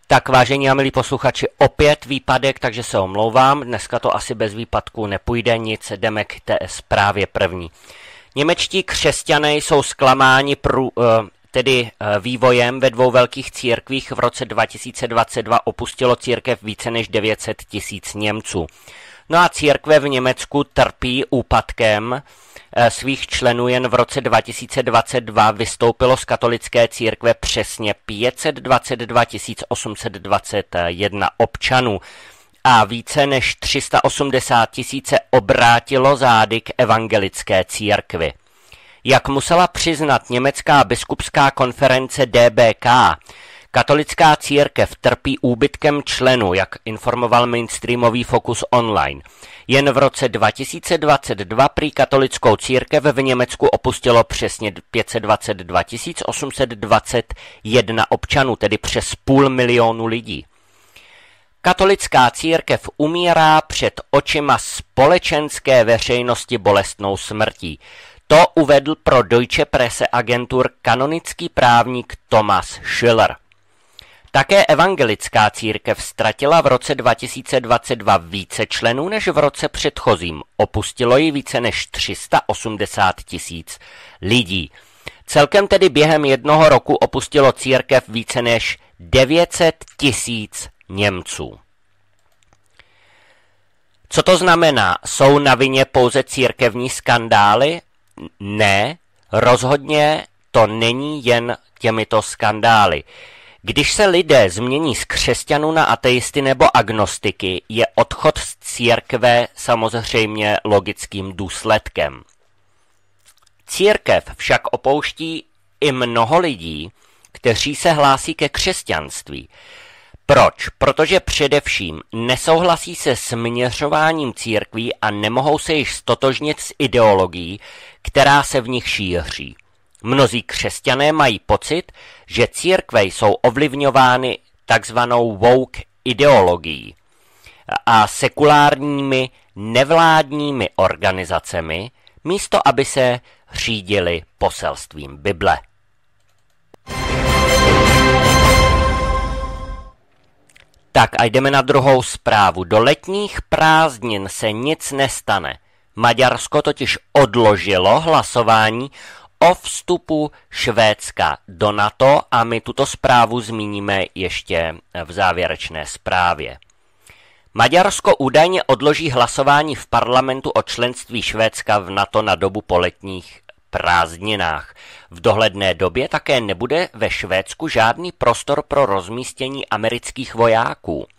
Tak vážení a milí posluchači, opět výpadek, takže se omlouvám, dneska to asi bez výpadku nepůjde nic, jdeme k té zprávě první. Němečtí křesťané jsou zklamáni vývojem ve dvou velkých církvích. V roce 2022 opustilo církev více než 900 000 Němců. No a církve v Německu trpí úpadkem svých členů. Jen v roce 2022 vystoupilo z katolické církve přesně 522 821 občanů a více než 380 000 se obrátilo zády k evangelické církvi. Jak musela přiznat německá biskupská konference DBK, katolická církev trpí úbytkem členů, jak informoval mainstreamový Focus Online. Jen v roce 2022 prý katolickou církev v Německu opustilo přesně 522 821 občanů, tedy přes 500 000 lidí. Katolická církev umírá před očima společenské veřejnosti bolestnou smrtí. To uvedl pro Deutsche Presse Agentur kanonický právník Thomas Schiller. Také evangelická církev ztratila v roce 2022 více členů než v roce předchozím. Opustilo ji více než 380 000 lidí. Celkem tedy během jednoho roku opustilo církev více než 900 000 Němců. Co to znamená? Jsou na vině pouze církevní skandály? Ne, rozhodně to není jen těmito skandály. Když se lidé změní z křesťanů na ateisty nebo agnostiky, je odchod z církve samozřejmě logickým důsledkem. Církev však opouští i mnoho lidí, kteří se hlásí ke křesťanství. Proč? Protože především nesouhlasí se směřováním církví a nemohou se již stotožnit s ideologií, která se v nich šíří. Mnozí křesťané mají pocit, že církve jsou ovlivňovány takzvanou woke ideologií a sekulárními nevládními organizacemi, místo aby se řídili poselstvím Bible. Tak a jdeme na druhou zprávu. Do letních prázdnin se nic nestane. Maďarsko totiž odložilo hlasování o vstupu Švédska do NATO a my tuto zprávu zmíníme ještě v závěrečné zprávě. Maďarsko údajně odloží hlasování v parlamentu o členství Švédska v NATO na dobu po letních prázdninách. V dohledné době také nebude ve Švédsku žádný prostor pro rozmístění amerických vojáků.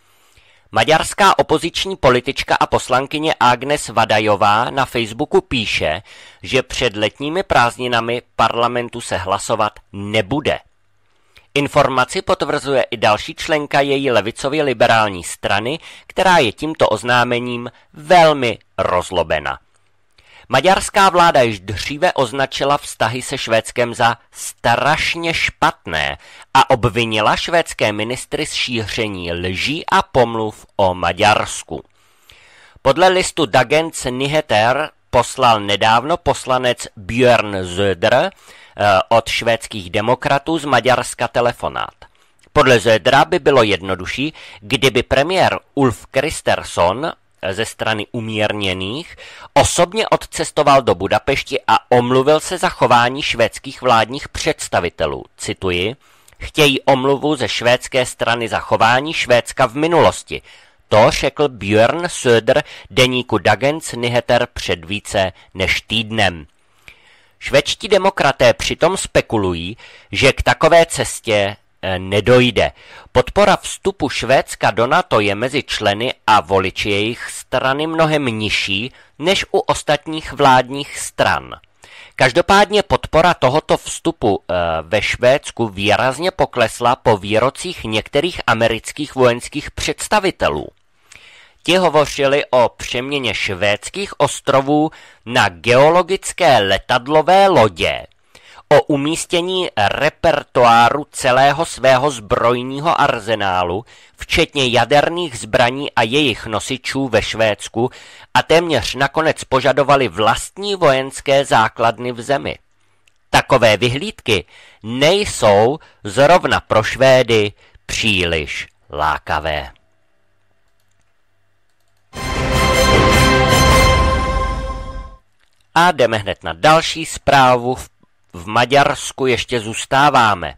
Maďarská opoziční politička a poslankyně Agnes Vadajová na Facebooku píše, že před letními prázdninami parlamentu se hlasovat nebude. Informaci potvrzuje i další členka její levicově liberální strany, která je tímto oznámením velmi rozlobena. Maďarská vláda již dříve označila vztahy se Švédskem za strašně špatné a obvinila švédské ministry z šíření lží a pomluv o Maďarsku. Podle listu Dagens Nyheter poslal nedávno poslanec Björn Söder od švédských demokratů z Maďarska telefonát. Podle Södera by bylo jednodušší, kdyby premiér Ulf Kristersson ze strany umírněných osobně odcestoval do Budapešti a omluvil se za chování švédských vládních představitelů. Cituji, chtějí omluvu ze švédské strany za chování Švédska v minulosti. To řekl Björn Söder deníku Dagens Nyheter před více než týdnem. Švédští demokraté přitom spekulují, že k takové cestě nedojde. Podpora vstupu Švédska do NATO je mezi členy a voliči jejich strany mnohem nižší než u ostatních vládních stran. Každopádně podpora tohoto vstupu ve Švédsku výrazně poklesla po výrocích některých amerických vojenských představitelů. Ti hovořili o přeměně švédských ostrovů na geologické letadlové lodě, o umístění repertoáru celého svého zbrojního arzenálu, včetně jaderných zbraní a jejich nosičů ve Švédsku a téměř nakonec požadovali vlastní vojenské základny v zemi. Takové vyhlídky nejsou zrovna pro Švédy příliš lákavé. A jdeme hned na další zprávu. V Maďarsku ještě zůstáváme.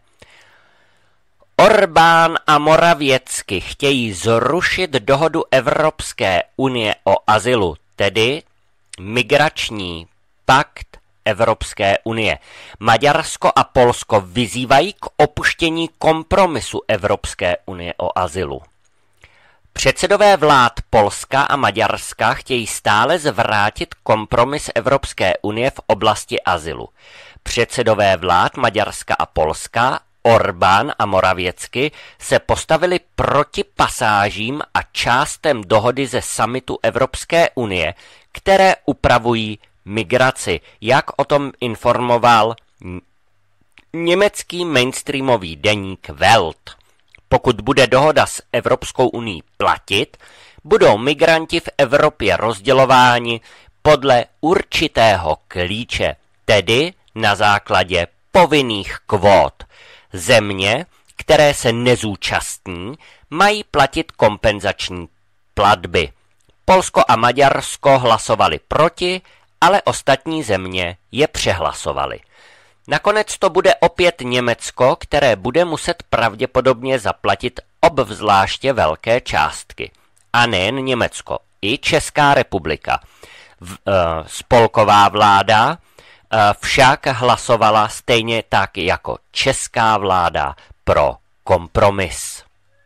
Orbán a Morawiecki chtějí zrušit dohodu Evropské unie o azylu, tedy migrační pakt Evropské unie. Maďarsko a Polsko vyzývají k opuštění kompromisu Evropské unie o azylu. Předsedové vlád Polska a Maďarska chtějí stále zvrátit kompromis Evropské unie v oblasti azylu. Předsedové vlád Maďarska a Polska, Orbán a Morawiecki, se postavili proti pasážím a částem dohody ze summitu Evropské unie, které upravují migraci, jak o tom informoval německý mainstreamový deník Welt. Pokud bude dohoda s Evropskou unií platit, budou migranti v Evropě rozdělováni podle určitého klíče, tedy na základě povinných kvót. Země, které se nezúčastní, mají platit kompenzační platby. Polsko a Maďarsko hlasovali proti, ale ostatní země je přehlasovaly. Nakonec to bude opět Německo, které bude muset pravděpodobně zaplatit obzvláště velké částky. A nejen Německo, i Česká republika. Spolková vláda však hlasovala stejně tak jako česká vláda pro kompromis.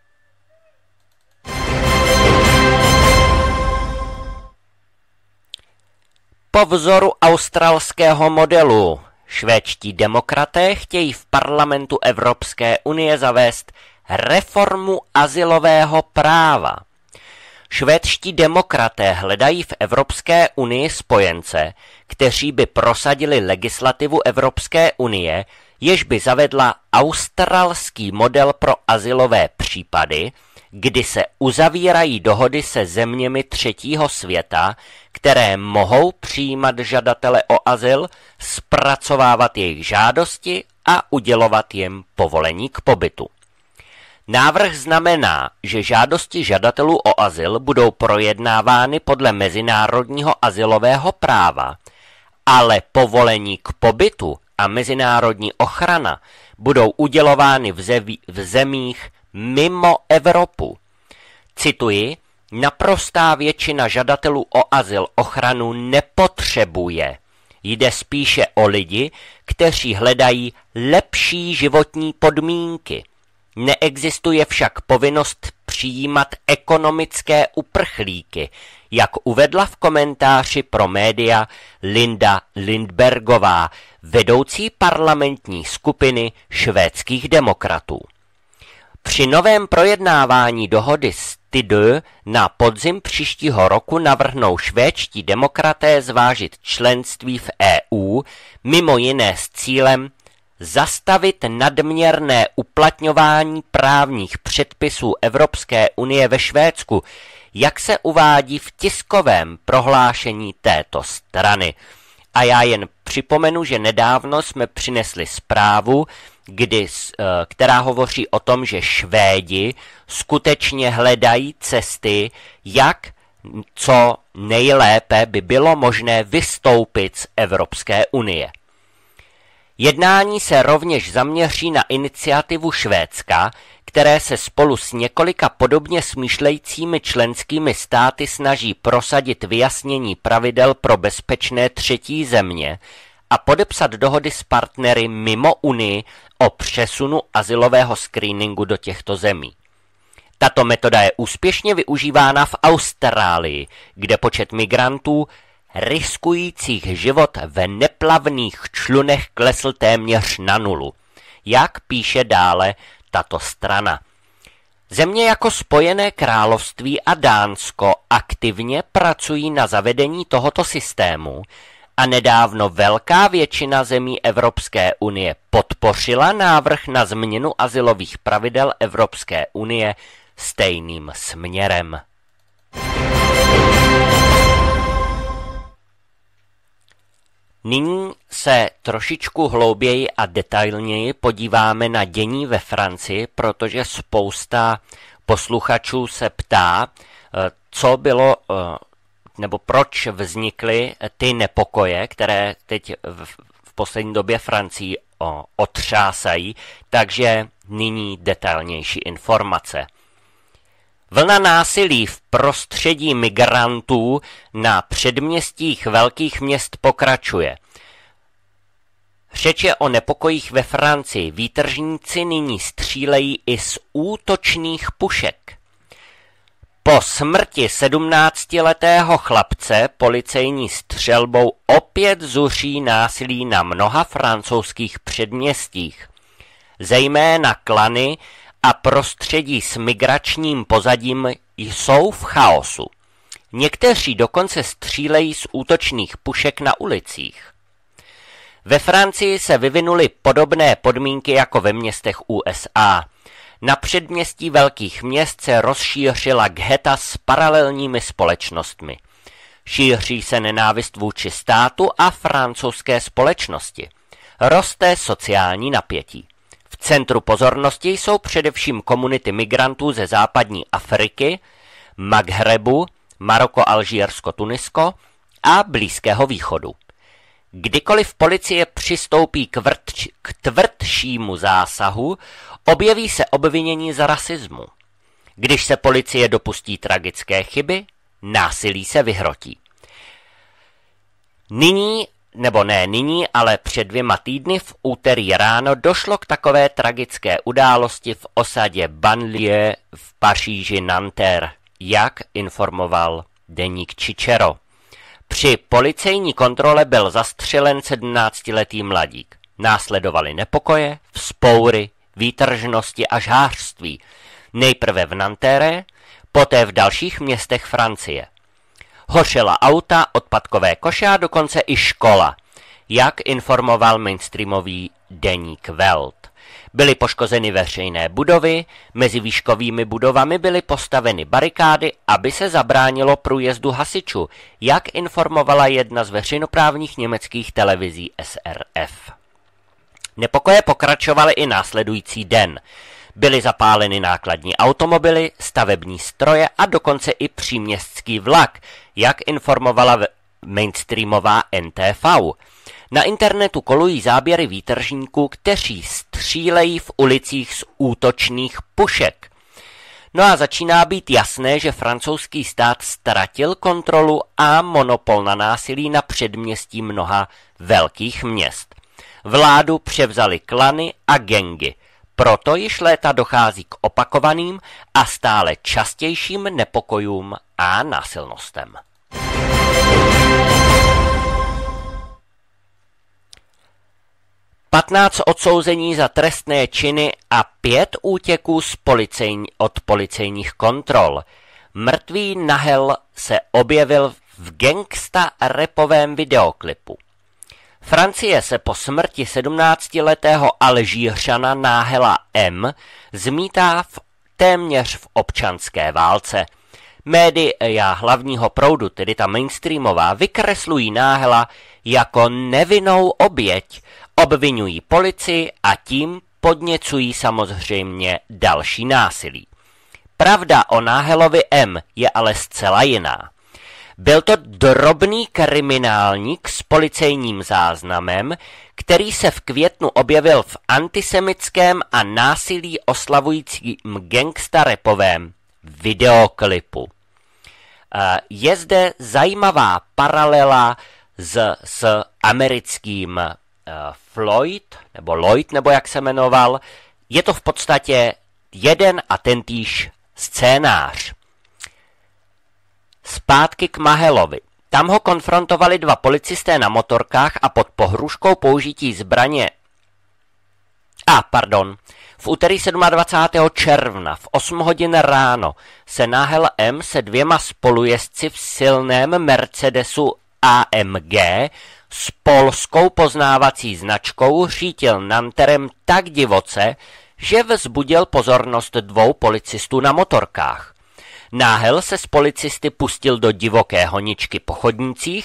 Po vzoru australského modelu švédští demokraté chtějí v parlamentu Evropské unie zavést reformu azylového práva. Švédští demokraté hledají v Evropské unii spojence, kteří by prosadili legislativu Evropské unie, jež by zavedla australský model pro azylové případy, kdy se uzavírají dohody se zeměmi třetího světa, které mohou přijímat žadatele o azyl, zpracovávat jejich žádosti a udělovat jim povolení k pobytu. Návrh znamená, že žádosti žadatelů o azyl budou projednávány podle mezinárodního azylového práva, ale povolení k pobytu a mezinárodní ochrana budou udělovány v zemích mimo Evropu. Cituji, naprostá většina žadatelů o azyl ochranu nepotřebuje. Jde spíše o lidi, kteří hledají lepší životní podmínky. Neexistuje však povinnost přijímat ekonomické uprchlíky, jak uvedla v komentáři pro média Linda Lindbergová, vedoucí parlamentní skupiny švédských demokratů. Při novém projednávání dohody z Tidö na podzim příštího roku navrhnou švédští demokraté zvážit členství v EU, mimo jiné s cílem zastavit nadměrné uplatňování právních předpisů Evropské unie ve Švédsku, jak se uvádí v tiskovém prohlášení této strany. A já jen připomenu, že nedávno jsme přinesli zprávu, která hovoří o tom, že Švédi skutečně hledají cesty, jak co nejlépe by bylo možné vystoupit z Evropské unie. Jednání se rovněž zaměří na iniciativu Švédska, které se spolu s několika podobně smýšlejícími členskými státy snaží prosadit vyjasnění pravidel pro bezpečné třetí země a podepsat dohody s partnery mimo Unii o přesunu azylového screeningu do těchto zemí. Tato metoda je úspěšně využívána v Austrálii, kde počet migrantů riskujících život v neplavných člunech klesl téměř na nulu. Jak píše dále tato strana. Země jako Spojené království a Dánsko aktivně pracují na zavedení tohoto systému a nedávno velká většina zemí Evropské unie podpořila návrh na změnu azylových pravidel Evropské unie stejným směrem. Nyní se trošičku hlouběji a detailněji podíváme na dění ve Francii, protože spousta posluchačů se ptá, co bylo nebo proč vznikly ty nepokoje, které teď v poslední době Francii otřásají, takže nyní detailnější informace. Vlna násilí v prostředí migrantů na předměstích velkých měst pokračuje. Řeč je o nepokojích ve Francii. Výtržníci nyní střílejí i z útočných pušek. Po smrti 17letého chlapce policejní střelbou opět zuří násilí na mnoha francouzských předměstích. Zejména klany a prostředí s migračním pozadím jsou v chaosu. Někteří dokonce střílejí z útočných pušek na ulicích. Ve Francii se vyvinuly podobné podmínky jako ve městech USA. Na předměstí velkých měst se rozšířila ghetta s paralelními společnostmi. Šíří se nenávist vůči státu a francouzské společnosti. Roste sociální napětí. V centru pozornosti jsou především komunity migrantů ze západní Afriky, Maghrebu, Maroko, Alžírsko, Tunisko a Blízkého východu. Kdykoliv policie přistoupí k tvrdšímu zásahu, objeví se obvinění z rasismu. Když se policie dopustí tragické chyby, násilí se vyhrotí. Nyní, ale před 2 týdny v úterý ráno došlo k takové tragické události v osadě Banlieue v Paříži Nanterre, jak informoval deník Cicero. Při policejní kontrole byl zastřelen 17letý mladík. Následovaly nepokoje, vzpoury, výtržnosti a žhářství. Nejprve v Nanterre, poté v dalších městech Francie. Hořela auta, odpadkové koše a dokonce i škola, jak informoval mainstreamový deník Welt. Byly poškozeny veřejné budovy, mezi výškovými budovami byly postaveny barikády, aby se zabránilo průjezdu hasičů, jak informovala jedna z veřejnoprávních německých televizí SRF. Nepokoje pokračovaly i následující den. Byly zapáleny nákladní automobily, stavební stroje a dokonce i příměstský vlak, jak informovala mainstreamová NTV. Na internetu kolují záběry výtržníků, kteří střílejí v ulicích z útočných pušek. No a začíná být jasné, že francouzský stát ztratil kontrolu a monopol na násilí na předměstí mnoha velkých měst. Vládu převzaly klany a gangy. Proto již léta dochází k opakovaným a stále častějším nepokojům a násilnostem. Patnáct odsouzení za trestné činy a 5 útěků od policejních kontrol. Mrtvý nahel se objevil v gangsta rapovém videoklipu. Francie se po smrti 17letého Alžírčana Náhela M. zmítá téměř v občanské válce. Média hlavního proudu, tedy ta mainstreamová, vykreslují Náhela jako nevinnou oběť, obvinují policii a tím podněcují samozřejmě další násilí. Pravda o Náhelovi M. je ale zcela jiná. Byl to drobný kriminálník s policejním záznamem, který se v květnu objevil v antisemickém a násilí oslavujícím gangsta rapovém videoklipu. Je zde zajímavá paralela s americkým Floyd, nebo Lloyd, nebo jak se jmenoval. Je to v podstatě jeden a tentýž scénář. Zpátky k Mahelovi. Tam ho konfrontovali 2 policisté na motorkách a pod pohrůžkou použití zbraně. V úterý 27. června v 8 hodin ráno se Náhel M. se 2 spolujezdci v silném Mercedesu AMG s polskou poznávací značkou řítil Nanterrem tak divoce, že vzbudil pozornost 2 policistů na motorkách. Náhel se s policisty pustil do divoké honičky po chodnících,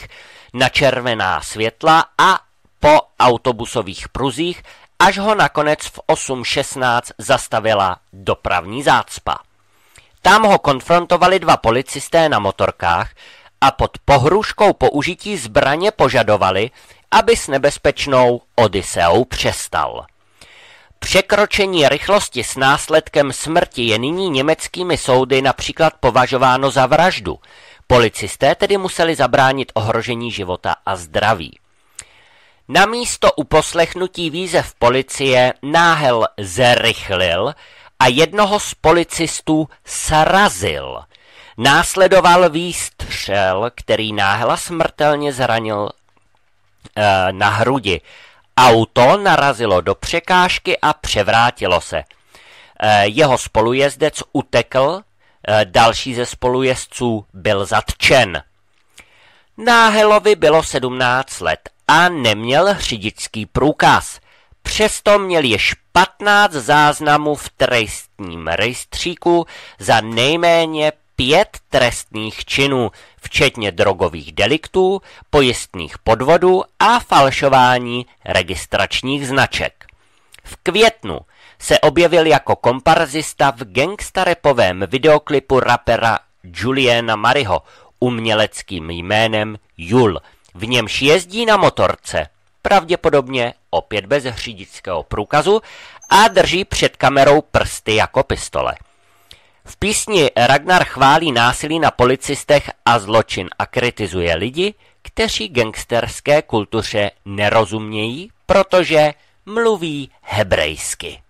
na červená světla a po autobusových pruzích, až ho nakonec v 8:16 zastavila dopravní zácpa. Tam ho konfrontovali dva policisté na motorkách a pod pohrůžkou použití zbraně požadovali, aby s nebezpečnou Odyseou přestal. Překročení rychlosti s následkem smrti je nyní německými soudy například považováno za vraždu. Policisté tedy museli zabránit ohrožení života a zdraví. Na místo uposlechnutí výzev policie náhel zrychlil a jednoho z policistů srazil. Následoval výstřel, který náhela smrtelně zranil na hrudi. Auto narazilo do překážky a převrátilo se. Jeho spolujezdec utekl, další ze spolujezdců byl zatčen. Náhelovi bylo 17 let a neměl řidičský průkaz. Přesto měl již 15 záznamů v trestním rejstříku za nejméně 5 trestných činů, včetně drogových deliktů, pojistných podvodů a falšování registračních značek. V květnu se objevil jako komparzista v gangstarepovém videoklipu rapera Juliana Mariho uměleckým jménem Jul, v němž jezdí na motorce, pravděpodobně opět bez řidičského průkazu, a drží před kamerou prsty jako pistole. V písni Ragnar chválí násilí na policistech a zločin a kritizuje lidi, kteří gangsterské kultuře nerozumějí, protože mluví hebrejsky.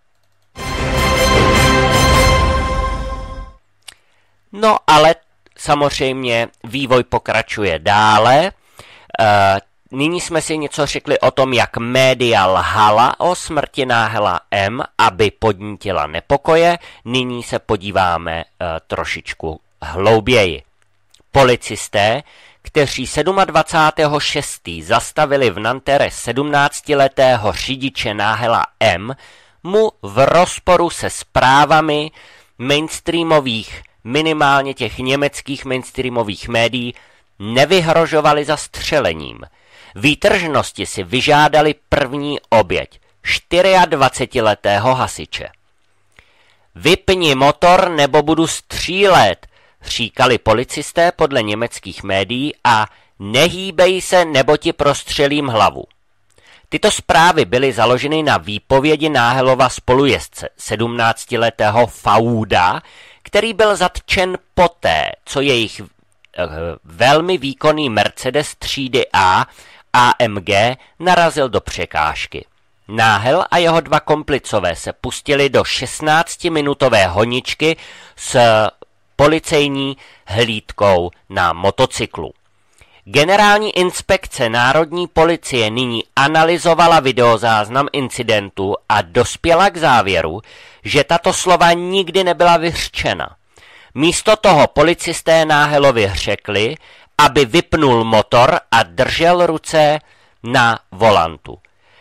No ale samozřejmě vývoj pokračuje dále. Nyní jsme si něco řekli o tom, jak média lhala o smrti Náhela M., aby podnítila nepokoje. Nyní se podíváme trošičku hlouběji. Policisté, kteří 27.6. zastavili v Nanterre 17-letého řidiče Náhela M., mu v rozporu se zprávami mainstreamových, minimálně těch německých mainstreamových médií, nevyhrožovali zastřelením. Výtržnosti si vyžádali první oběť, 24letého hasiče. Vypni motor, nebo budu střílet, říkali policisté podle německých médií, a nehýbej se, nebo ti prostřelím hlavu. Tyto zprávy byly založeny na výpovědi Náhelova spolujezdce, 17letého Fauda, který byl zatčen poté, co jejich velmi výkonný Mercedes třídy A AMG narazil do překážky. Náhel a jeho dva komplicové se pustili do 16minutové honičky s policejní hlídkou na motocyklu. Generální inspekce národní policie nyní analyzovala videozáznam incidentu a dospěla k závěru, že tato slova nikdy nebyla vyřčena. Místo toho policisté Náhelovi řekli, aby vypnul motor a držel ruce na volantu.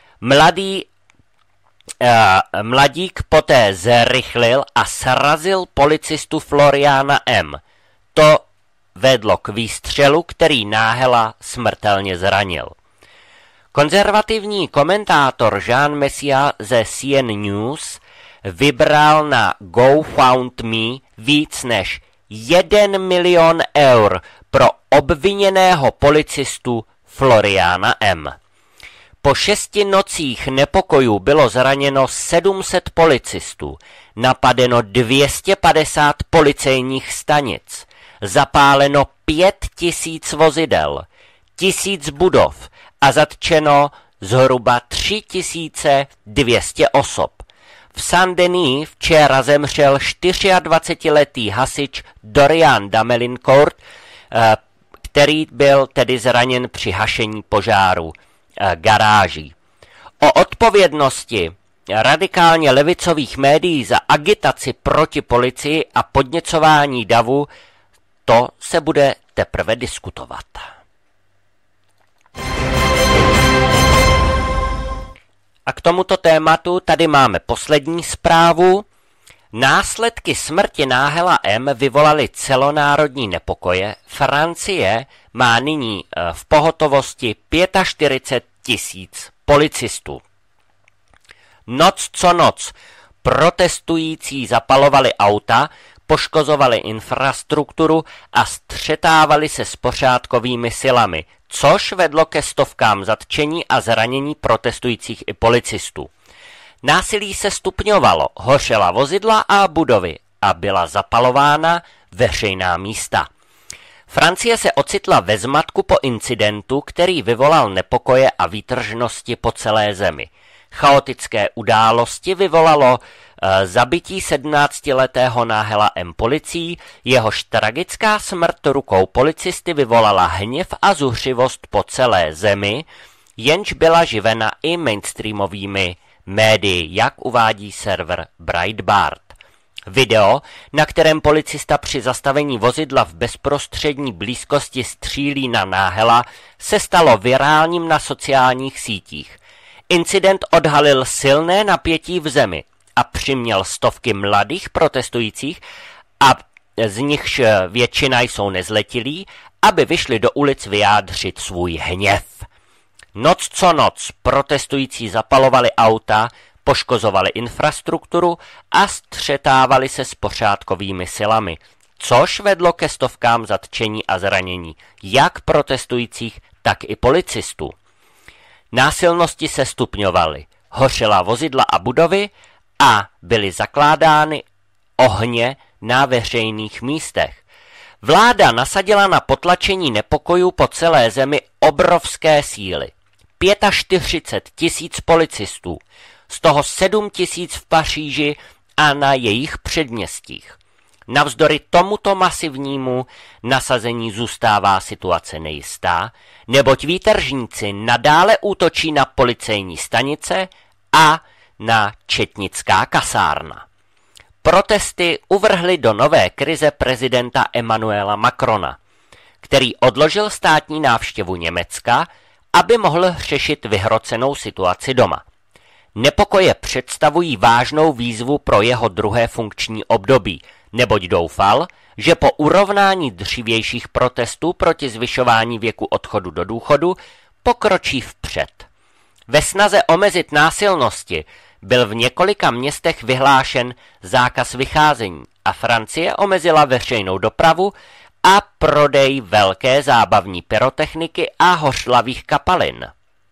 Mladík poté zrychlil a srazil policistu Floriana M. To vedlo k výstřelu, který Náhela smrtelně zranil. Konzervativní komentátor Jean Messia ze CN News vybral na GoFundMe víc než 1 milion eur pro obviněného policistu Floriana M. Po 6 nocích nepokojů bylo zraněno 700 policistů, napadeno 250 policejních stanic, zapáleno 5000 vozidel, 1000 budov a zatčeno zhruba 3200 osob. V Saint-Denis včera zemřel 24letý hasič Dorian Damelincourt, který byl tedy zraněn při hašení požáru garáží. O odpovědnosti radikálně levicových médií za agitaci proti policii a podněcování davu, to se bude teprve diskutovat. A k tomuto tématu tady máme poslední zprávu. Následky smrti Náhela M. vyvolaly celonárodní nepokoje. Francie má nyní v pohotovosti 45 000 policistů. Noc co noc protestující zapalovali auta, poškozovali infrastrukturu a střetávali se s pořádkovými silami, což vedlo ke stovkám zatčení a zranění protestujících i policistů. Násilí se stupňovalo, hořela vozidla a budovy a byla zapalována veřejná místa. Francie se ocitla ve zmatku po incidentu, který vyvolal nepokoje a výtržnosti po celé zemi. Chaotické události vyvolalo zabití 17letého Náhela M. policií, jehož tragická smrt rukou policisty vyvolala hněv a zuřivost po celé zemi, jenž byla živena i mainstreamovými médii, jak uvádí server Breitbart. Video, na kterém policista při zastavení vozidla v bezprostřední blízkosti střílí na Náhela, se stalo virálním na sociálních sítích. Incident odhalil silné napětí v zemi a přiměl stovky mladých protestujících, a z nichž většina jsou nezletilí, aby vyšli do ulic vyjádřit svůj hněv. Noc co noc protestující zapalovali auta, poškozovali infrastrukturu a střetávali se s pořádkovými silami, což vedlo ke stovkám zatčení a zranění, jak protestujících, tak i policistů. Násilnosti se stupňovaly, hořela vozidla a budovy a byly zakládány ohně na veřejných místech. Vláda nasadila na potlačení nepokojů po celé zemi obrovské síly. 45 000 policistů, z toho 7 000 v Paříži a na jejich předměstích. Navzdory tomuto masivnímu nasazení zůstává situace nejistá, neboť výtržníci nadále útočí na policejní stanice a na četnická kasárna. Protesty uvrhly do nové krize prezidenta Emmanuela Macrona, který odložil státní návštěvu Německa, aby mohl řešit vyhrocenou situaci doma. Nepokoje představují vážnou výzvu pro jeho druhé funkční období, neboť doufal, že po urovnání dřívějších protestů proti zvyšování věku odchodu do důchodu pokročí vpřed. Ve snaze omezit násilnosti byl v několika městech vyhlášen zákaz vycházení a Francie omezila veřejnou dopravu a prodej velké zábavní pyrotechniky a hořlavých kapalin.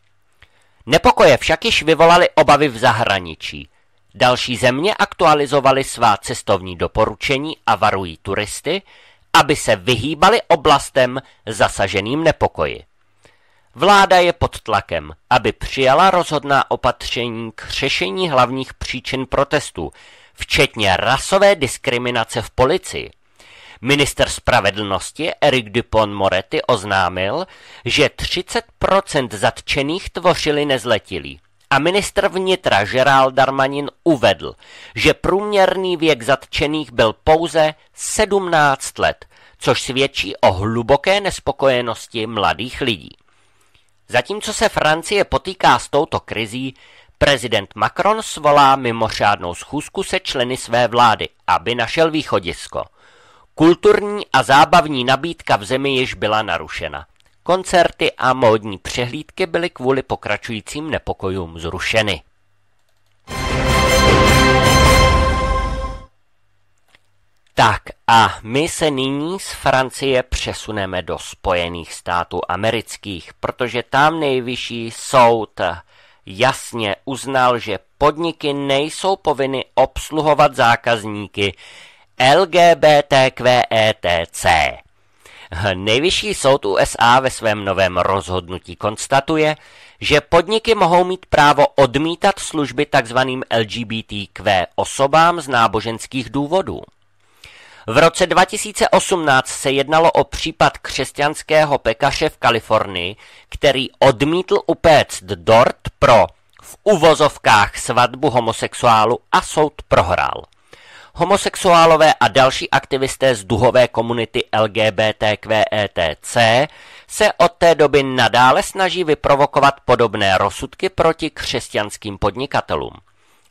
Nepokoje však již vyvolaly obavy v zahraničí. Další země aktualizovaly svá cestovní doporučení a varují turisty, aby se vyhýbali oblastem zasaženým nepokoji. Vláda je pod tlakem, aby přijala rozhodná opatření k řešení hlavních příčin protestů, včetně rasové diskriminace v policii. Minister spravedlnosti Éric Dupond-Moretti oznámil, že 30% zatčených tvořili nezletilí. A ministr vnitra Gérald Darmanin uvedl, že průměrný věk zatčených byl pouze 17 let, což svědčí o hluboké nespokojenosti mladých lidí. Zatímco se Francie potýká s touto krizí, prezident Macron svolá mimořádnou schůzku se členy své vlády, aby našel východisko. Kulturní a zábavní nabídka v zemi již byla narušena. Koncerty a módní přehlídky byly kvůli pokračujícím nepokojům zrušeny. Tak a my se nyní z Francie přesuneme do Spojených států amerických, protože tam nejvyšší soud jasně uznal, že podniky nejsou povinny obsluhovat zákazníky LGBTQETC. Nejvyšší soud USA ve svém novém rozhodnutí konstatuje, že podniky mohou mít právo odmítat služby tzv. LGBTQ osobám z náboženských důvodů. V roce 2018 se jednalo o případ křesťanského pekaře v Kalifornii, který odmítl upéct dort pro v uvozovkách svatbu homosexuálu a soud prohrál. Homosexuálové a další aktivisté z duhové komunity LGBTQETC se od té doby nadále snaží vyprovokovat podobné rozsudky proti křesťanským podnikatelům.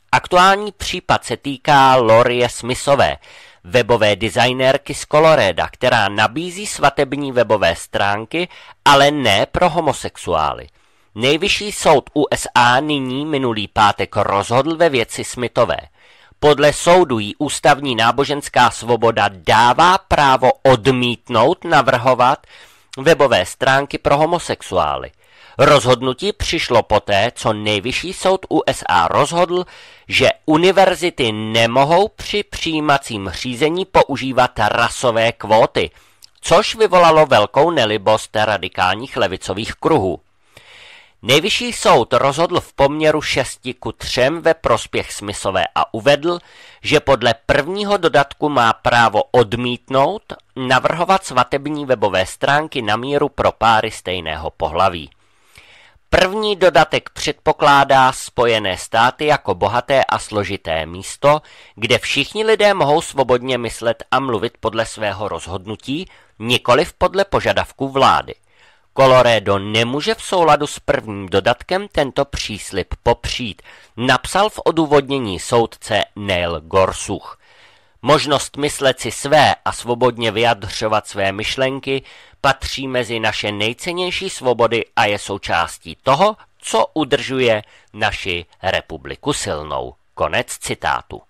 Aktuální případ se týká Lorie Smithové, webové designérky z Colorada, která nabízí svatební webové stránky, ale ne pro homosexuály. Nejvyšší soud USA nyní minulý pátek rozhodl ve věci Smithové. Podle soudu jí ústavní náboženská svoboda dává právo odmítnout navrhovat webové stránky pro homosexuály. Rozhodnutí přišlo poté, co nejvyšší soud USA rozhodl, že univerzity nemohou při přijímacím řízení používat rasové kvóty, což vyvolalo velkou nelibost radikálních levicových kruhů. Nejvyšší soud rozhodl v poměru 6:3 ve prospěch Smithové a uvedl, že podle prvního dodatku má právo odmítnout navrhovat svatební webové stránky na míru pro páry stejného pohlaví. První dodatek předpokládá Spojené státy jako bohaté a složité místo, kde všichni lidé mohou svobodně myslet a mluvit podle svého rozhodnutí, nikoliv podle požadavků vlády. Colorado nemůže v souladu s prvním dodatkem tento příslib popřít, napsal v odůvodnění soudce Neil Gorsuch. Možnost myslet si své a svobodně vyjadřovat své myšlenky patří mezi naše nejcennější svobody a je součástí toho, co udržuje naši republiku silnou. Konec citátu.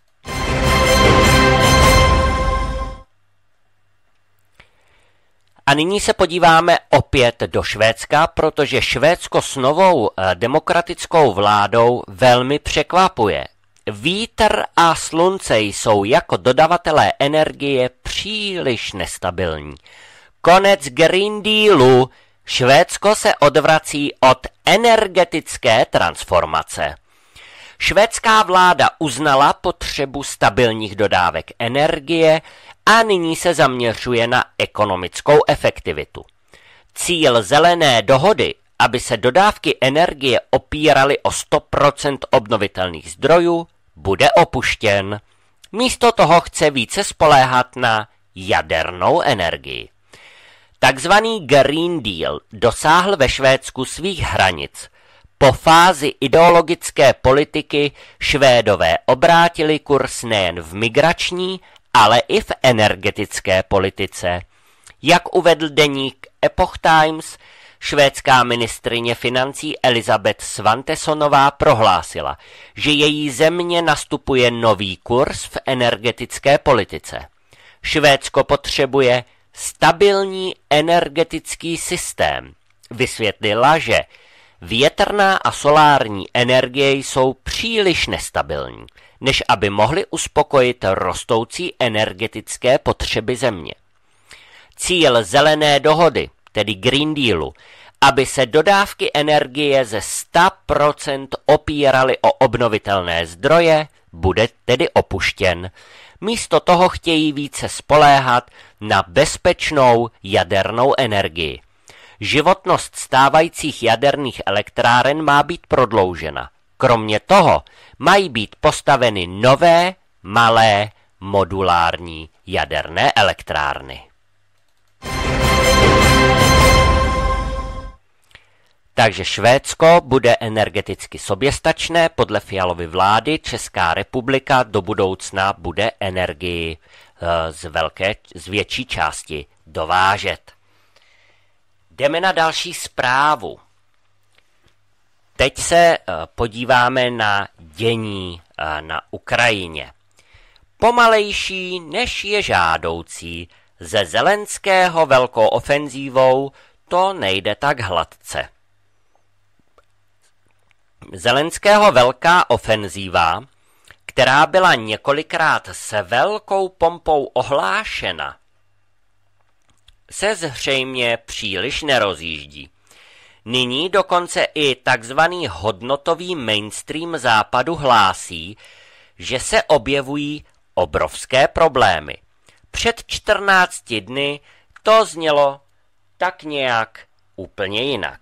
A nyní se podíváme opět do Švédska, protože Švédsko s novou demokratickou vládou velmi překvapuje. Vítr a slunce jsou jako dodavatelé energie příliš nestabilní. Konec Green Dealu. Švédsko se odvrací od energetické transformace. Švédská vláda uznala potřebu stabilních dodávek energie a nyní se zaměřuje na ekonomickou efektivitu. Cíl zelené dohody, aby se dodávky energie opíraly o 100% obnovitelných zdrojů, bude opuštěn. Místo toho chce více spoléhat na jadernou energii. Takzvaný Green Deal dosáhl ve Švédsku svých hranic. Po fázi ideologické politiky Švédové obrátili kurz nejen v migrační, ale i v energetické politice. Jak uvedl deník Epoch Times, švédská ministryně financí Elisabeth Svantesonová prohlásila, že její země nastupuje nový kurz v energetické politice. Švédsko potřebuje stabilní energetický systém. Vysvětlila, že větrná a solární energie jsou příliš nestabilní, než aby mohly uspokojit rostoucí energetické potřeby země. Cíl zelené dohody, tedy Green Dealu, aby se dodávky energie ze 100% opíraly o obnovitelné zdroje, bude tedy opuštěn. Místo toho chtějí více spoléhat na bezpečnou jadernou energii. Životnost stávajících jaderných elektráren má být prodloužena. Kromě toho mají být postaveny nové, malé, modulární jaderné elektrárny. Takže Švédsko bude energeticky soběstačné, podle Fialovy vlády Česká republika do budoucna bude energii z větší části dovážet. Jdeme na další zprávu. Teď se podíváme na dění na Ukrajině. Pomalejší, než je žádoucí, ze Zelenského velkou ofenzívou to nejde tak hladce. Zelenského velká ofenzíva, která byla několikrát s velkou pompou ohlášena, se zřejmě příliš nerozjíždí. Nyní dokonce i takzvaný hodnotový mainstream západu hlásí, že se objevují obrovské problémy. Před 14 dny to znělo tak nějak úplně jinak.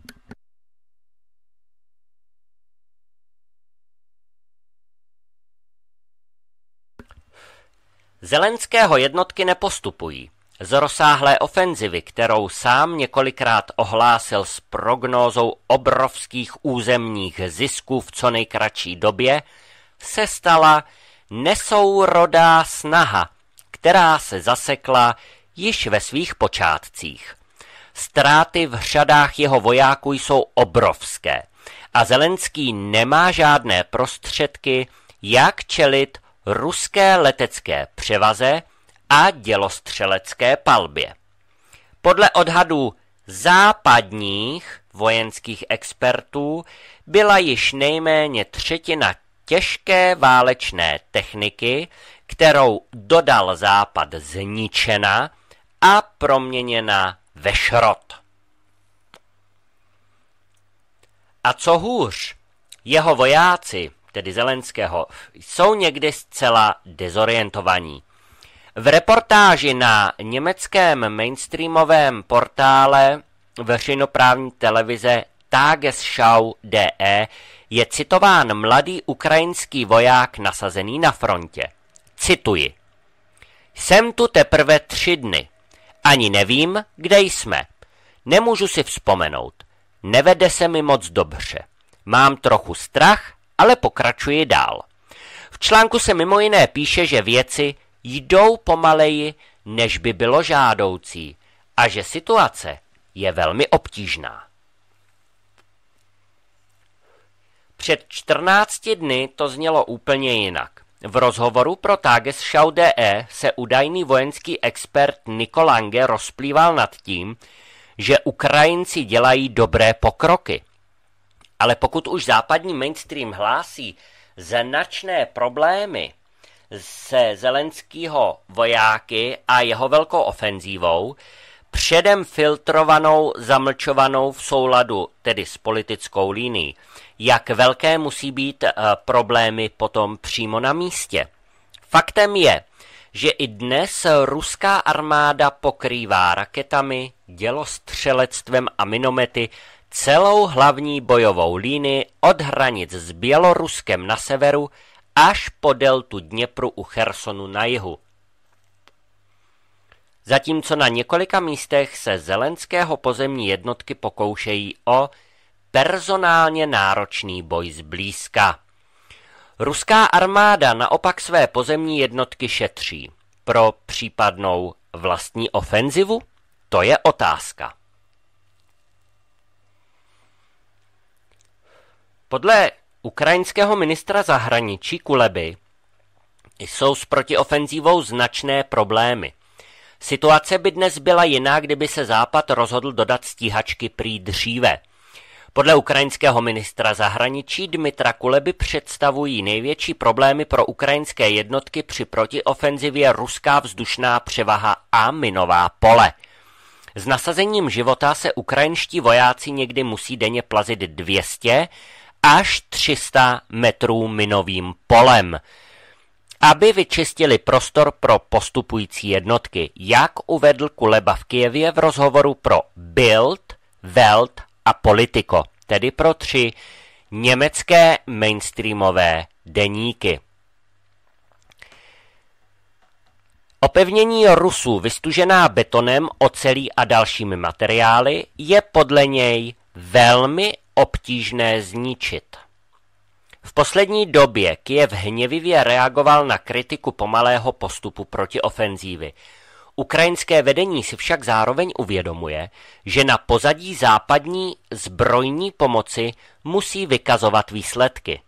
Zelenského jednotky nepostupují. Z rozsáhlé ofenzivy, kterou sám několikrát ohlásil s prognózou obrovských územních zisků v co nejkratší době, se stala nesourodá snaha, která se zasekla již ve svých počátcích. Ztráty v řadách jeho vojáků jsou obrovské a Zelenský nemá žádné prostředky, jak čelit ruské letecké převaze a dělostřelecké palbě. Podle odhadů západních vojenských expertů byla již nejméně třetina těžké válečné techniky, kterou dodal Západ, zničena a proměněna ve šrot. A co hůř, jeho vojáci, tedy Zelenského, jsou někdy zcela dezorientovaní. V reportáži na německém mainstreamovém portále veřejnoprávní televize Tagesschau.de je citován mladý ukrajinský voják nasazený na frontě. Cituji. Jsem tu teprve 3 dny. Ani nevím, kde jsme. Nemůžu si vzpomenout. Nevede se mi moc dobře. Mám trochu strach, ale pokračuji dál. V článku se mimo jiné píše, že věci jdou pomaleji, než by bylo žádoucí a že situace je velmi obtížná. Před 14 dny to znělo úplně jinak. V rozhovoru pro Tagesschau.de se údajný vojenský expert Niko Lange rozplýval nad tím, že Ukrajinci dělají dobré pokroky. Ale pokud už západní mainstream hlásí značné problémy se Zelenskýho vojáky a jeho velkou ofenzívou, předem filtrovanou, zamlčovanou v souladu tedy s politickou linií, jak velké musí být problémy potom přímo na místě. Faktem je, že i dnes ruská armáda pokrývá raketami, dělostřelectvem a minomety celou hlavní bojovou linii od hranic s Běloruskem na severu až po deltu Dněpru u Chersonu na jihu. Zatímco na několika místech se Zelenského pozemní jednotky pokoušejí o personálně náročný boj zblízka. Ruská armáda naopak své pozemní jednotky šetří. Pro případnou vlastní ofenzivu? To je otázka. Podle ukrajinského ministra zahraničí Kuleby jsou s protiofenzívou značné problémy. Situace by dnes byla jiná, kdyby se Západ rozhodl dodat stíhačky prý dříve. Podle ukrajinského ministra zahraničí Dmitra Kuleby představují největší problémy pro ukrajinské jednotky při protiofenzivě ruská vzdušná převaha a minová pole. S nasazením života se ukrajinští vojáci někdy musí denně plazit 200 až 300 metrů minovým polem, aby vyčistili prostor pro postupující jednotky, jak uvedl Kuleba v Kyjevě v rozhovoru pro Bild, Welt a Politico, tedy pro 3 německé mainstreamové deníky. Opevnění Rusů vystužená betonem, ocelí a dalšími materiály je podle něj velmi obtížné zničit. V poslední době Kyjev hněvivě reagoval na kritiku pomalého postupu protiofenzívy. Ukrajinské vedení si však zároveň uvědomuje, že na pozadí západní zbrojní pomoci musí vykazovat výsledky.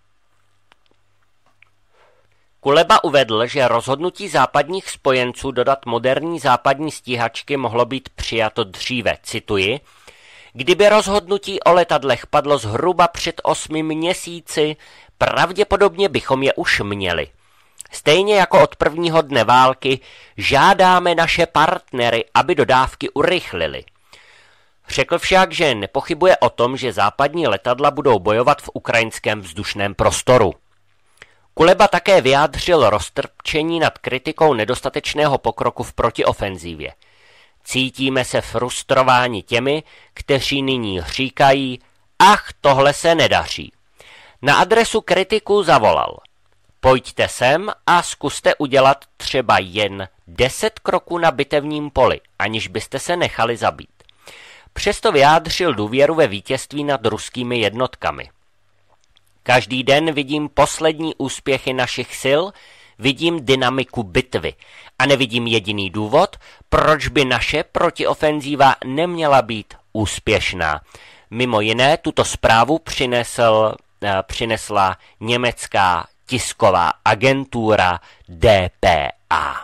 Kuleba uvedl, že rozhodnutí západních spojenců dodat moderní západní stíhačky mohlo být přijato dříve, cituji, kdyby rozhodnutí o letadlech padlo zhruba před 8 měsíci, pravděpodobně bychom je už měli. Stejně jako od prvního dne války žádáme naše partnery, aby dodávky urychlili. Řekl však, že nepochybuje o tom, že západní letadla budou bojovat v ukrajinském vzdušném prostoru. Kuleba také vyjádřil roztrpčení nad kritikou nedostatečného pokroku v protiofenzívě. Cítíme se frustrováni těmi, kteří nyní říkají, ach, tohle se nedaří. Na adresu kritiků zavolal. Pojďte sem a zkuste udělat třeba jen 10 kroků na bitevním poli, aniž byste se nechali zabít. Přesto vyjádřil důvěru ve vítězství nad ruskými jednotkami. Každý den vidím poslední úspěchy našich sil, vidím dynamiku bitvy a nevidím jediný důvod, proč by naše protiofenzíva neměla být úspěšná. Mimo jiné tuto zprávu přinesla německá tisková agentura dpa.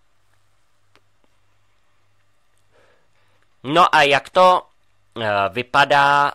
No a jak to vypadá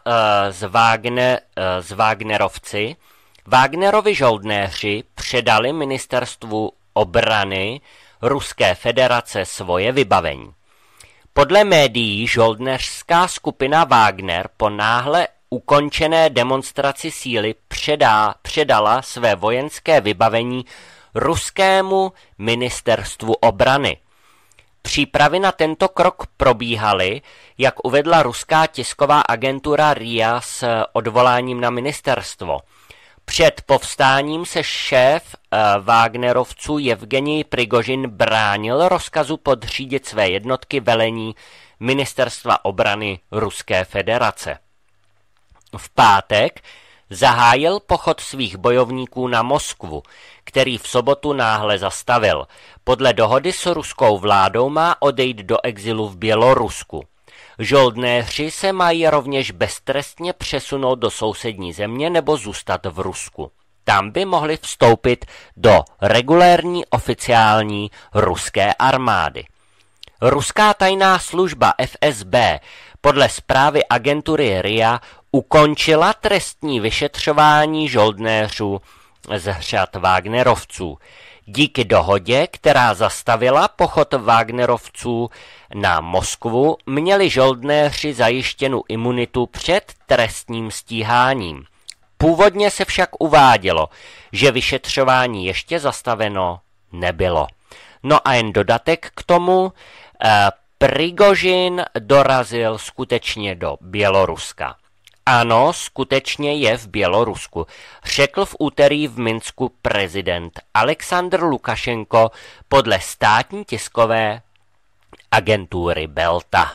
s Wagnerovci? Wagnerovi žoldnéři předali ministerstvu obrany Ruské federace svoje vybavení. Podle médií žoldnéřská skupina Wagner po náhle ukončené demonstraci síly předala své vojenské vybavení Ruskému ministerstvu obrany. Přípravy na tento krok probíhaly, jak uvedla ruská tisková agentura RIA s odvoláním na ministerstvo. Před povstáním se šéf Wagnerovců Jevgenij Prigožin bránil rozkazu podřídit své jednotky velení ministerstva obrany Ruské federace. V pátek zahájil pochod svých bojovníků na Moskvu, který v sobotu náhle zastavil. Podle dohody s ruskou vládou má odejít do exilu v Bělorusku. Žoldnéři se mají rovněž beztrestně přesunout do sousední země nebo zůstat v Rusku. Tam by mohli vstoupit do regulérní oficiální ruské armády. Ruská tajná služba FSB podle zprávy agentury RIA ukončila trestní vyšetřování žoldnéřů z řad Wagnerovců. Díky dohodě, která zastavila pochod Wagnerovců na Moskvu, měli žoldnéři zajištěnu imunitu před trestním stíháním. Původně se však uvádělo, že vyšetřování ještě zastaveno nebylo. No a jen dodatek k tomu, Prigožin dorazil skutečně do Běloruska. Ano, skutečně je v Bělorusku, řekl v úterý v Minsku prezident Alexandr Lukašenko podle státní tiskové agentury Belta.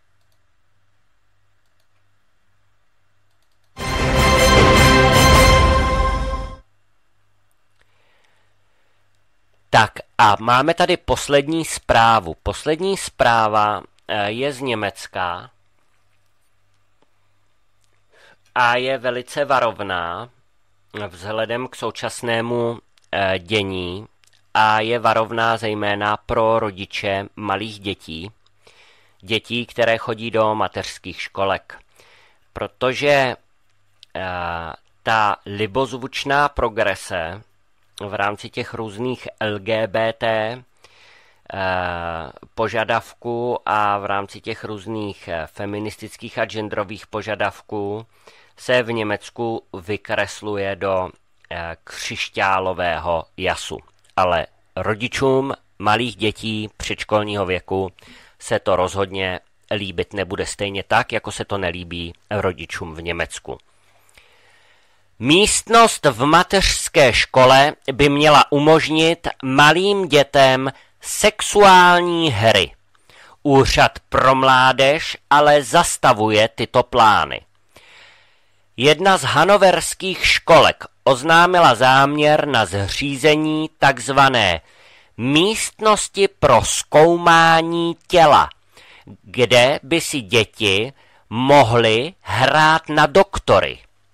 Tak a máme tady poslední zprávu. Poslední zpráva je z Německa a je velice varovná vzhledem k současnému dění a je varovná zejména pro rodiče malých dětí, které chodí do mateřských školek. Protože ta libozvučná progrese v rámci těch různých LGBT požadavků a v rámci těch různých feministických a genderových požadavků se v Německu vykresluje do křišťálového jasu. Ale rodičům malých dětí předškolního věku se to rozhodně líbit nebude stejně tak, jako se to nelíbí rodičům v Německu. Místnost v mateřské škole by měla umožnit malým dětem sexuální hry. Úřad pro mládež ale zastavuje tyto plány. Jedna z hanoverských školek oznámila záměr na zřízení takzvané místnosti pro zkoumání těla, kde by si děti mohly hrát na doktory.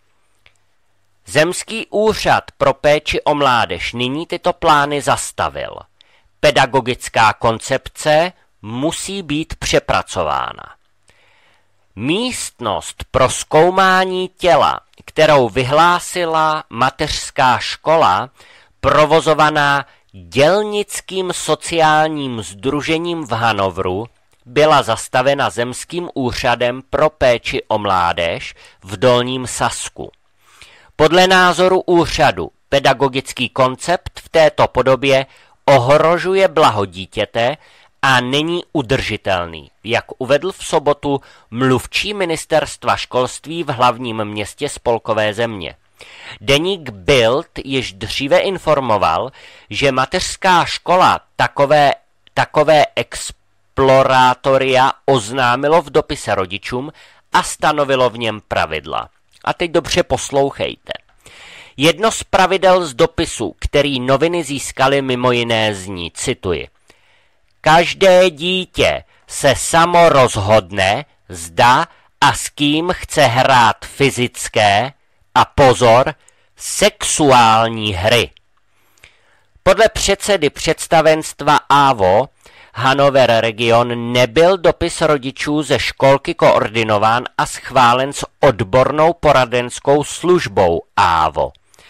Zemský úřad pro péči o mládež nyní tyto plány zastavil. Pedagogická koncepce musí být přepracována. Místnost pro zkoumání těla, kterou vyhlásila mateřská škola, provozovaná dělnickým sociálním sdružením v Hanovru, byla zastavena Zemským úřadem pro péči o mládež v Dolním Sasku. Podle názoru úřadu pedagogický koncept v této podobě ohrožuje blaho dítěte a není udržitelný, jak uvedl v sobotu mluvčí ministerstva školství v hlavním městě spolkové země. Deník Bild již dříve informoval, že mateřská škola takové explorátoria oznámilo v dopise rodičům a stanovilo v něm pravidla. A teď dobře poslouchejte. Jedno z pravidel z dopisu, který noviny získaly mimo jiné zní, cituji: Každé dítě se samo rozhodne, zda a s kým chce hrát fyzické a pozor, sexuální hry. Podle předsedy představenstva AVO Hannover region nebyl dopis rodičů ze školky koordinován a schválen s odbornou poradenskou službou AVO.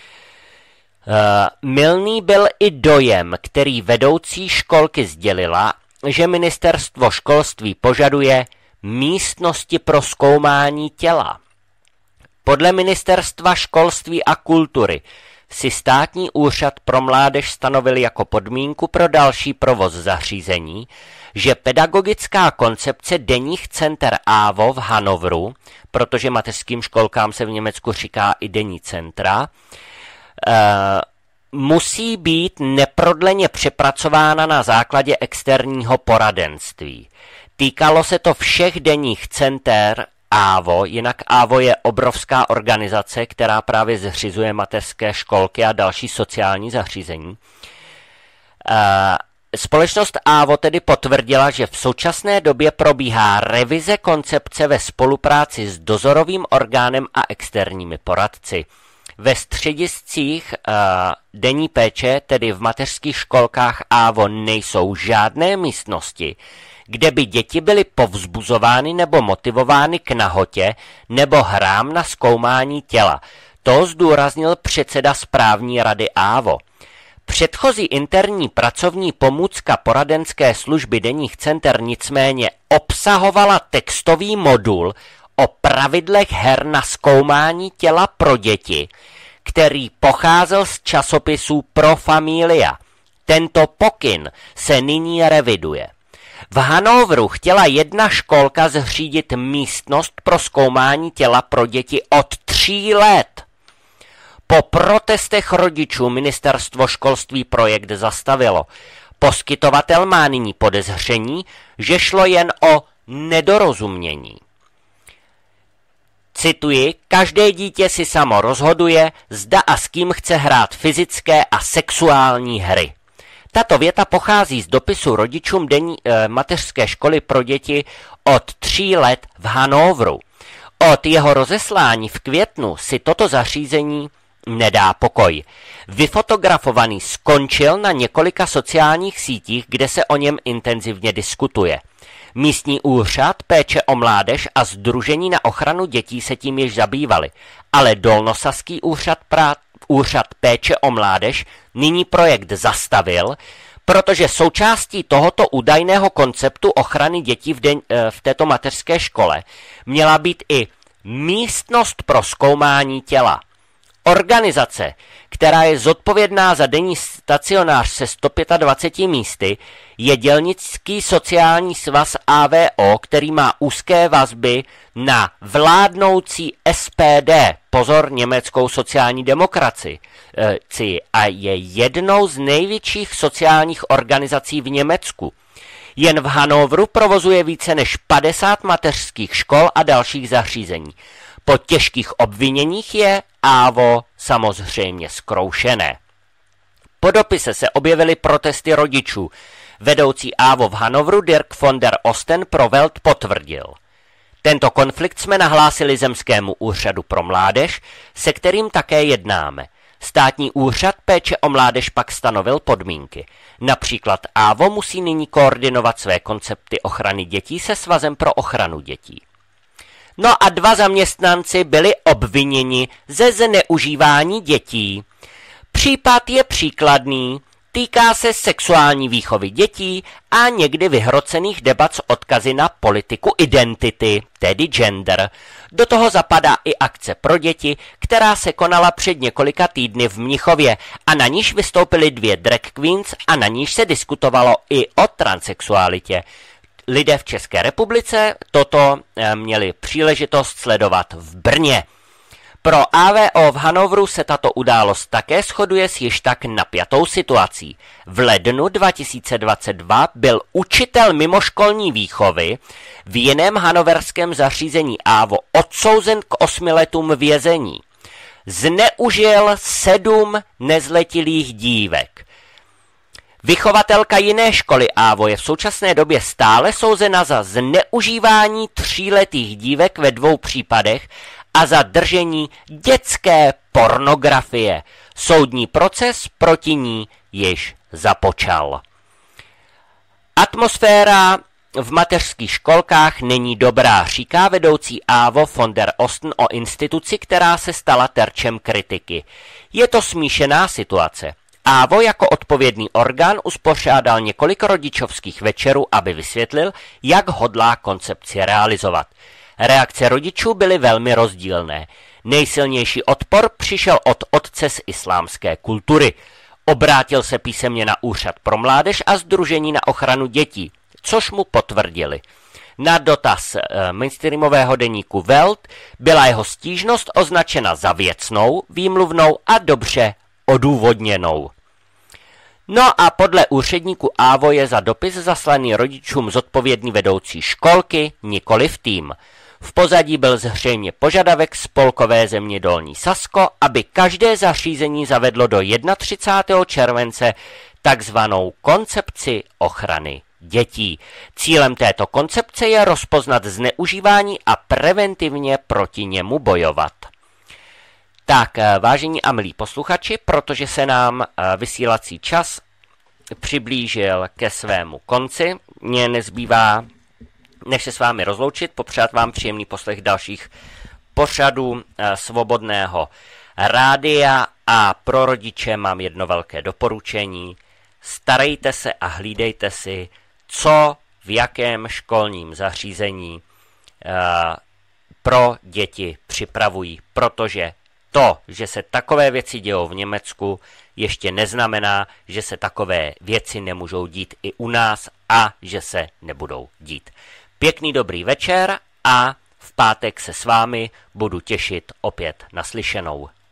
Mylný byl i dojem, který vedoucí školky sdělila, že ministerstvo školství požaduje místnosti pro zkoumání těla. Podle ministerstva školství a kultury si státní úřad pro mládež stanovil jako podmínku pro další provoz zařízení, že pedagogická koncepce denních center AVO v Hannoveru, protože mateřským školkám se v Německu říká i denní centra, musí být neprodleně přepracována na základě externího poradenství. Týkalo se to všech denních center AVO, jinak AVO je obrovská organizace, která právě zřizuje mateřské školky a další sociální zařízení. Společnost AVO tedy potvrdila, že v současné době probíhá revize koncepce ve spolupráci s dozorovým orgánem a externími poradci. Ve střediscích denní péče, tedy v mateřských školkách AVO, nejsou žádné místnosti, kde by děti byly povzbuzovány nebo motivovány k nahotě nebo hrám na zkoumání těla. To zdůraznil předseda správní rady AVO. Předchozí interní pracovní pomůcka poradenské služby denních center nicméně obsahovala textový modul o pravidlech her na zkoumání těla pro děti, který pocházel z časopisů Pro Familia. Tento pokyn se nyní reviduje. V Hannoveru chtěla jedna školka zřídit místnost pro zkoumání těla pro děti od 3 let. Po protestech rodičů ministerstvo školství projekt zastavilo. Poskytovatel má nyní podezření, že šlo jen o nedorozumění. Cituji, každé dítě si samo rozhoduje, zda a s kým chce hrát fyzické a sexuální hry. Tato věta pochází z dopisu rodičům mateřské školy pro děti od 3 let v Hannoveru. Od jeho rozeslání v květnu si toto zařízení nedá pokoj. Vyfotografovaný skončil na několika sociálních sítích, kde se o něm intenzivně diskutuje. Místní úřad péče o mládež a Sdružení na ochranu dětí se tím již zabývali, ale Dolnosaský úřad péče o mládež nyní projekt zastavil, protože součástí tohoto údajného konceptu ochrany dětí v této mateřské škole měla být i místnost pro zkoumání těla. Organizace, která je zodpovědná za denní stacionář se 125 místy, je Dělnický sociální svaz AVO, který má úzké vazby na vládnoucí SPD, pozor, německou sociální demokracii, a je jednou z největších sociálních organizací v Německu. Jen v Hannoveru provozuje více než 50 mateřských škol a dalších zařízení. Po těžkých obviněních je AVO samozřejmě zkroušené. Po dopise se objevily protesty rodičů. Vedoucí AVO v Hannoveru Dirk von der Osten pro Welt potvrdil. Tento konflikt jsme nahlásili Zemskému úřadu pro mládež, se kterým také jednáme. Státní úřad péče o mládež pak stanovil podmínky. Například AVO musí nyní koordinovat své koncepty ochrany dětí se Svazem pro ochranu dětí. No a 2 zaměstnanci byli obviněni ze zneužívání dětí. Případ je příkladný, týká se sexuální výchovy dětí a někdy vyhrocených debat s odkazy na politiku identity, tedy gender. Do toho zapadá i akce pro děti, která se konala před několika týdny v Mnichově a na níž vystoupily 2 drag queens a na níž se diskutovalo i o transsexualitě. Lidé v České republice toto měli příležitost sledovat v Brně. Pro AVO v Hannoveru se tato událost také shoduje s již tak napjatou situací. V lednu 2022 byl učitel mimoškolní výchovy v jiném hannoverském zařízení AVO odsouzen k 8 letům vězení. zneužil 7 nezletilých dívek. Vychovatelka jiné školy Ávo je v současné době stále souzena za zneužívání 3letých dívek ve 2 případech a za držení dětské pornografie. Soudní proces proti ní již započal. Atmosféra v mateřských školkách není dobrá, říká vedoucí Ávo von der Osten o instituci, která se stala terčem kritiky. Je to smíšená situace. Ávo jako odpovědný orgán uspořádal několik rodičovských večerů, aby vysvětlil, jak hodlá koncepci realizovat. Reakce rodičů byly velmi rozdílné. Nejsilnější odpor přišel od otce z islámské kultury. Obrátil se písemně na Úřad pro mládež a Sdružení na ochranu dětí, což mu potvrdili. Na dotaz mainstreamového deníku Welt byla jeho stížnost označena za věcnou, výmluvnou a dobře odůvodněnou. No a podle úředníku Ávo je za dopis zaslaný rodičům zodpovědný vedoucí školky, nikoliv tým. V pozadí byl zřejmě požadavek spolkové země Dolní Sasko, aby každé zařízení zavedlo do 31. července takzvanou koncepci ochrany dětí. Cílem této koncepce je rozpoznat zneužívání a preventivně proti němu bojovat. Tak, vážení a milí posluchači, protože se nám vysílací čas přiblížil ke svému konci, mně nezbývá, než se s vámi rozloučit, popřát vám příjemný poslech dalších pořadů Svobodného rádia a pro rodiče mám jedno velké doporučení. Starejte se a hlídejte si, co v jakém školním zařízení pro děti připravují, protože to, že se takové věci dějou v Německu, ještě neznamená, že se takové věci nemůžou dít i u nás a že se nebudou dít. Pěkný dobrý večer a v pátek se s vámi budu těšit opět naslyšenou.